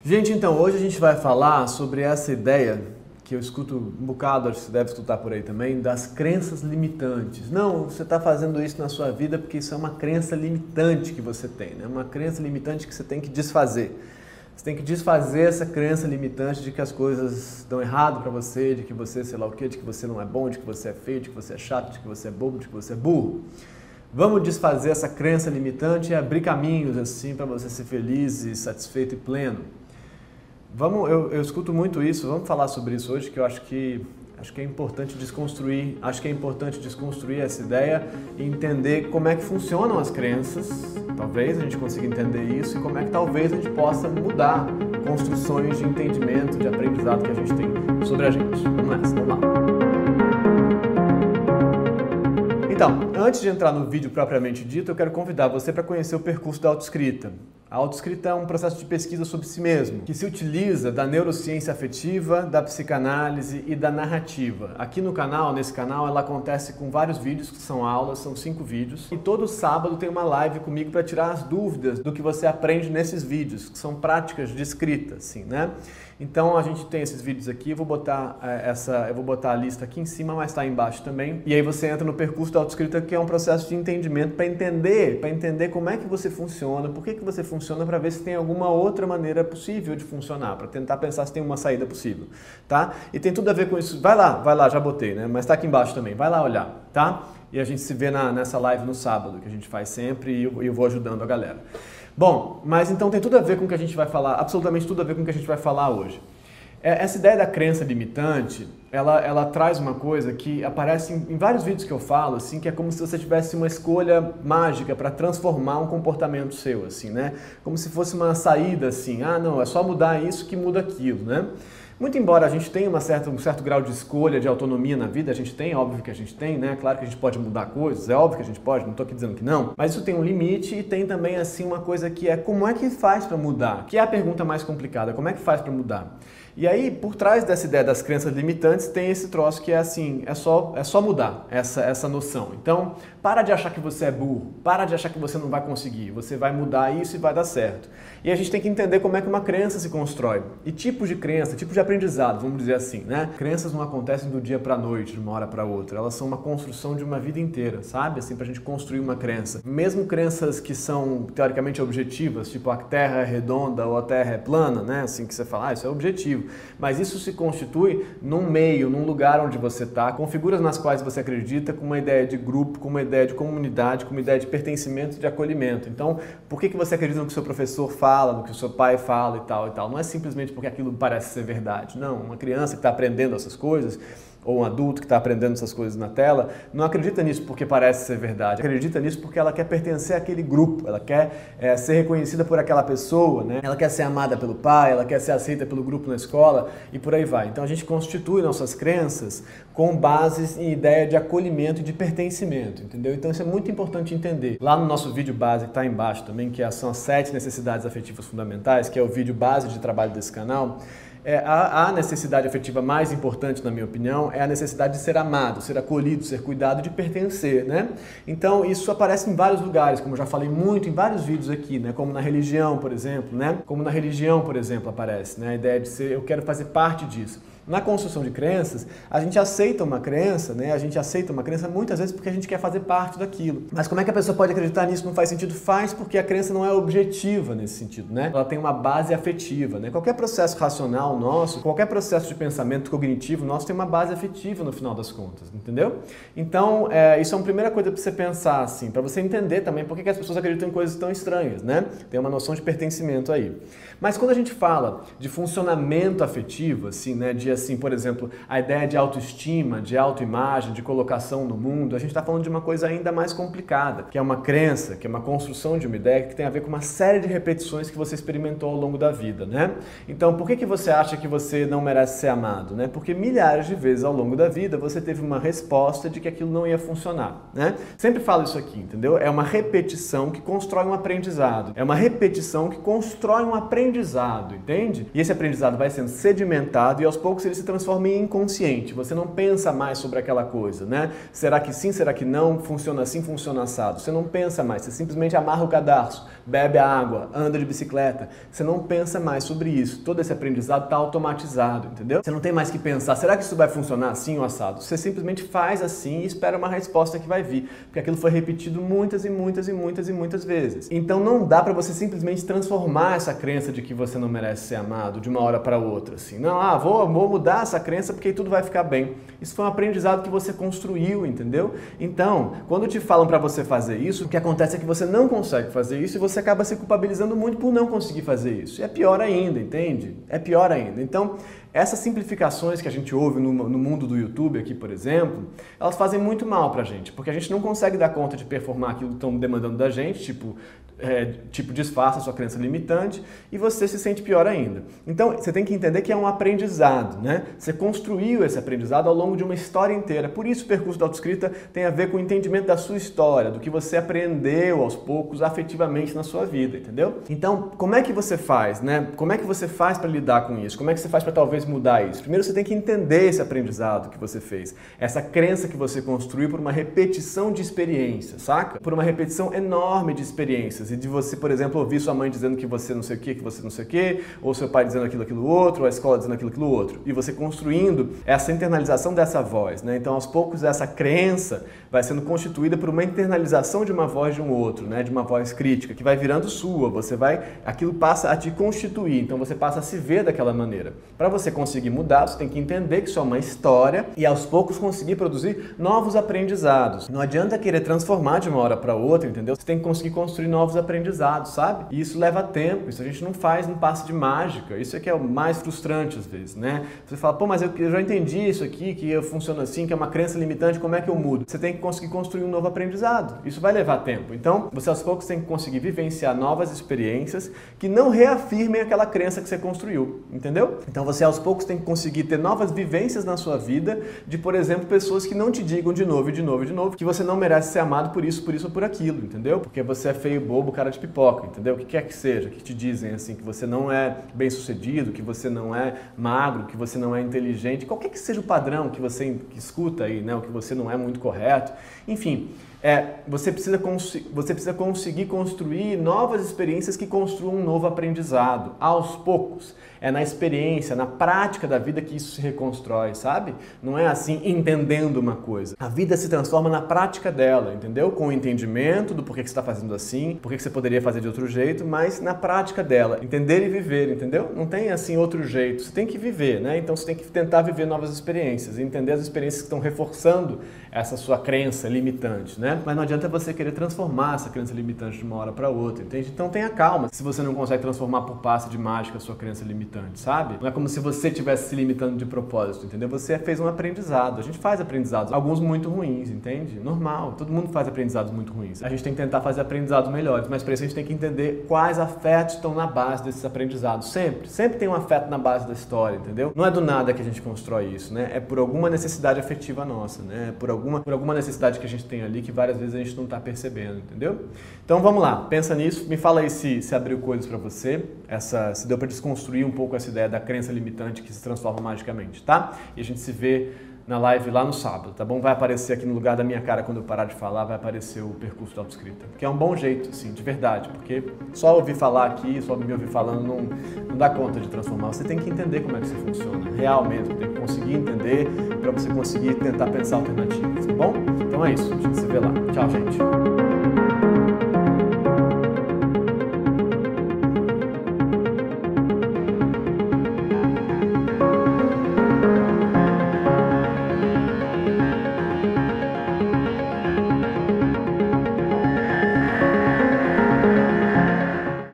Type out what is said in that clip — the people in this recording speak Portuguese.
Gente, então, hoje a gente vai falar sobre essa ideia que eu escuto um bocado, acho que você deve escutar por aí também, das crenças limitantes. Não, você está fazendo isso na sua vida porque isso é uma crença limitante que você tem, né? Uma crença limitante que você tem que desfazer. Você tem que desfazer essa crença limitante de que as coisas dão errado para você, de que você sei lá o quê, de que você não é bom, de que você é feio, de que você é chato, de que você é bobo, de que você é burro. Vamos desfazer essa crença limitante e abrir caminhos assim para você ser feliz e satisfeito e pleno. Eu escuto muito isso, vamos falar sobre isso hoje, que eu acho que é importante desconstruir, essa ideia e entender como é que funcionam as crenças. Talvez a gente consiga entender isso e como é que talvez a gente possa mudar construções de entendimento, de aprendizado que a gente tem sobre a gente. Vamos nessa, vamos lá. Então, antes de entrar no vídeo propriamente dito, eu quero convidar você para conhecer o percurso da autoescrita. A autoescrita é um processo de pesquisa sobre si mesmo, que se utiliza da neurociência afetiva, da psicanálise e da narrativa. Aqui no canal, nesse canal, ela acontece com vários vídeos, que são aulas, são 5 vídeos. E todo sábado tem uma live comigo para tirar as dúvidas do que você aprende nesses vídeos, que são práticas de escrita, assim, né? Então a gente tem esses vídeos aqui, eu vou botar a lista aqui em cima, mas está aí embaixo também. E aí você entra no percurso da autoescrita, que é um processo de entendimento para entender como é que você funciona, por que você funciona, para ver se tem alguma outra maneira possível de funcionar, para tentar pensar se tem uma saída possível, tá? E tem tudo a ver com isso. Vai lá, já botei, né? Mas está aqui embaixo também. Vai lá olhar, tá? E a gente se vê nessa live no sábado, que a gente faz sempre e eu vou ajudando a galera. Bom, mas então tem tudo a ver com o que a gente vai falar, absolutamente tudo a ver com o que a gente vai falar hoje. Essa ideia da crença limitante, ela traz uma coisa que aparece em vários vídeos que eu falo, assim, que é como se você tivesse uma escolha mágica para transformar um comportamento seu, assim, né? Como se fosse uma saída, assim, não, é só mudar isso que muda aquilo, né? Muito embora a gente tenha um certo grau de escolha, de autonomia na vida, a gente tem, óbvio que a gente tem, né? Claro que a gente pode mudar coisas, é óbvio que a gente pode, não estou aqui dizendo que não, mas isso tem um limite e tem também, assim, uma coisa que é como é que faz para mudar? Que é a pergunta mais complicada, como é que faz para mudar? E aí, por trás dessa ideia das crenças limitantes, tem esse troço que é assim, é só mudar essa noção. Então, para de achar que você é burro, para de achar que você não vai conseguir, você vai mudar isso e vai dar certo. E a gente tem que entender como é que uma crença se constrói. E tipos de crença, tipos de aprendizado, vamos dizer assim, né? Crenças não acontecem do dia para a noite, de uma hora para outra. Elas são uma construção de uma vida inteira, sabe? Assim, pra gente construir uma crença. Mesmo crenças que são, teoricamente, objetivas, tipo a Terra é redonda ou a Terra é plana, né? Assim que você fala, isso é objetivo. Mas isso se constitui num meio, num lugar onde você está, com figuras nas quais você acredita, com uma ideia de grupo, com uma ideia de comunidade, com uma ideia de pertencimento, de acolhimento. Então, por que você acredita no que o seu professor fala, no que o seu pai fala e tal e tal? Não é simplesmente porque aquilo parece ser verdade. Não, uma criança que está aprendendo essas coisas, ou um adulto que está aprendendo essas coisas na tela, não acredita nisso porque parece ser verdade, acredita nisso porque ela quer pertencer àquele grupo, ela quer ser reconhecida por aquela pessoa, né? Ela quer ser amada pelo pai, ela quer ser aceita pelo grupo na escola e por aí vai. Então a gente constitui nossas crenças com bases em ideia de acolhimento e de pertencimento, entendeu? Então isso é muito importante entender. Lá no nosso vídeo base, que está aí embaixo também, que são as 7 necessidades afetivas fundamentais, que é o vídeo base de trabalho desse canal, a necessidade afetiva mais importante, na minha opinião, é a necessidade de ser amado, ser acolhido, ser cuidado, de pertencer, né? Então, isso aparece em vários lugares, como eu já falei muito em vários vídeos aqui, né? Como na religião, por exemplo, né? Como na religião, por exemplo, aparece, né? A ideia de ser, eu quero fazer parte disso. Na construção de crenças, a gente aceita uma crença, né? A gente aceita uma crença muitas vezes porque a gente quer fazer parte daquilo. Mas como é que a pessoa pode acreditar nisso? Não faz sentido? Faz, porque a crença não é objetiva nesse sentido, né? Ela tem uma base afetiva, né? Qualquer processo racional nosso, qualquer processo de pensamento cognitivo nosso tem uma base afetiva no final das contas, entendeu? Então, isso é uma primeira coisa para você pensar, assim, para você entender também por que as pessoas acreditam em coisas tão estranhas, né? Tem uma noção de pertencimento aí. Mas quando a gente fala de funcionamento afetivo, assim, né? Assim, por exemplo, a ideia de autoestima, de autoimagem, de colocação no mundo, a gente está falando de uma coisa ainda mais complicada, que é uma crença, que é uma construção de uma ideia que tem a ver com uma série de repetições que você experimentou ao longo da vida, né? Então, por que você acha que você não merece ser amado, né? Porque milhares de vezes ao longo da vida você teve uma resposta de que aquilo não ia funcionar, né? Sempre falo isso aqui, entendeu? É uma repetição que constrói um aprendizado. É uma repetição que constrói um aprendizado, entende? E esse aprendizado vai sendo sedimentado e aos poucos ele se transforma em inconsciente. Você não pensa mais sobre aquela coisa, né? Será que sim, será que não? Funciona assim, funciona assado. Você não pensa mais, você simplesmente amarra o cadarço, bebe a água, anda de bicicleta. Você não pensa mais sobre isso. Todo esse aprendizado está automatizado, entendeu? Você não tem mais que pensar, será que isso vai funcionar assim ou assado? Você simplesmente faz assim e espera uma resposta que vai vir, porque aquilo foi repetido muitas e muitas e muitas e muitas vezes. Então não dá para você simplesmente transformar essa crença de que você não merece ser amado de uma hora para outra, assim. Não, vou mudar essa crença porque tudo vai ficar bem. Isso foi um aprendizado que você construiu, entendeu? Então, quando te falam para você fazer isso, o que acontece é que você não consegue fazer isso e você acaba se culpabilizando muito por não conseguir fazer isso. E é pior ainda, entende? É pior ainda. Então, essas simplificações que a gente ouve no mundo do YouTube aqui, por exemplo, elas fazem muito mal pra gente, porque a gente não consegue dar conta de performar aquilo que estão demandando da gente, tipo disfarça a sua crença limitante e você se sente pior ainda. Então, você tem que entender que é um aprendizado, né? Você construiu esse aprendizado ao longo de uma história inteira. Por isso o percurso da autoescrita tem a ver com o entendimento da sua história, do que você aprendeu aos poucos afetivamente na sua vida, entendeu? Então, como é que você faz, né? Como é que você faz para lidar com isso? Como é que você faz para talvez mudar isso? Primeiro você tem que entender esse aprendizado que você fez, essa crença que você construiu por uma repetição de experiências, saca? Por uma repetição enorme de experiências. E de você, por exemplo, ouvir sua mãe dizendo que você não sei o que você não sei o que, ou seu pai dizendo aquilo outro, ou a escola dizendo aquilo outro. E você construindo essa internalização dessa voz, né? Então, aos poucos, essa crença vai sendo constituída por uma internalização de uma voz de um outro, né? De uma voz crítica, que vai virando sua. Aquilo passa a te constituir, então você passa a se ver daquela maneira. Para você conseguir mudar, você tem que entender que isso é uma história e aos poucos conseguir produzir novos aprendizados. Não adianta querer transformar de uma hora para outra, entendeu? Você tem que conseguir construir novos aprendizados, sabe? E isso leva tempo, isso a gente não faz num passe de mágica. Isso é que é o mais frustrante às vezes, né? Você fala, pô, mas eu já entendi isso aqui, que eu funciono assim, que é uma crença limitante, como é que eu mudo? Você tem que conseguir construir um novo aprendizado. Isso vai levar tempo. Então, você aos poucos tem que conseguir vivenciar novas experiências que não reafirmem aquela crença que você construiu, entendeu? Então, você aos poucos tem que conseguir ter novas vivências na sua vida de, por exemplo, pessoas que não te digam de novo que você não merece ser amado por isso ou por aquilo, entendeu? Porque você é feio, bobo, cara de pipoca, entendeu? O que quer que seja, que te dizem assim, que você não é bem sucedido, que você não é magro, que você não é inteligente, qualquer que seja o padrão que você escuta aí, né? O que você não é muito correto, enfim. Você precisa conseguir construir novas experiências que construam um novo aprendizado, aos poucos. É na experiência, na prática da vida que isso se reconstrói, sabe? Não é assim, entendendo uma coisa. A vida se transforma na prática dela, entendeu? Com o entendimento do porquê que você está fazendo assim, porquê que você poderia fazer de outro jeito, mas na prática dela. Entender e viver, entendeu? Não tem assim outro jeito. Você tem que viver, né? Então você tem que tentar viver novas experiências, entender as experiências que estão reforçando essa sua crença limitante, né? Mas não adianta você querer transformar essa crença limitante de uma hora para outra, entende? Então tenha calma se você não consegue transformar por passe de mágica a sua crença limitante, sabe? Não é como se você estivesse se limitando de propósito, entendeu? Você fez um aprendizado. A gente faz aprendizados, alguns muito ruins, entende? Normal, todo mundo faz aprendizados muito ruins. A gente tem que tentar fazer aprendizados melhores, mas para isso a gente tem que entender quais afetos estão na base desses aprendizados. Sempre tem um afeto na base da história, entendeu? Não é do nada que a gente constrói isso, né? É por alguma necessidade afetiva nossa, né? Por alguma necessidade que a gente tem ali que várias vezes a gente não está percebendo, entendeu? Então vamos lá, pensa nisso, me fala aí se abriu coisas para você, se deu para desconstruir um pouco essa ideia da crença limitante que se transforma magicamente, tá? E a gente se vê na live lá no sábado, tá bom? Vai aparecer aqui no lugar da minha cara quando eu parar de falar, vai aparecer o percurso da autoescrita, que é um bom jeito, assim, de verdade, porque só ouvir falar aqui, só me ouvir falando não dá conta de transformar. Você tem que entender como é que isso funciona, real mesmo, tem que conseguir entender para você conseguir tentar pensar alternativas, tá bom? Então é isso, a gente se vê lá. Tchau, gente!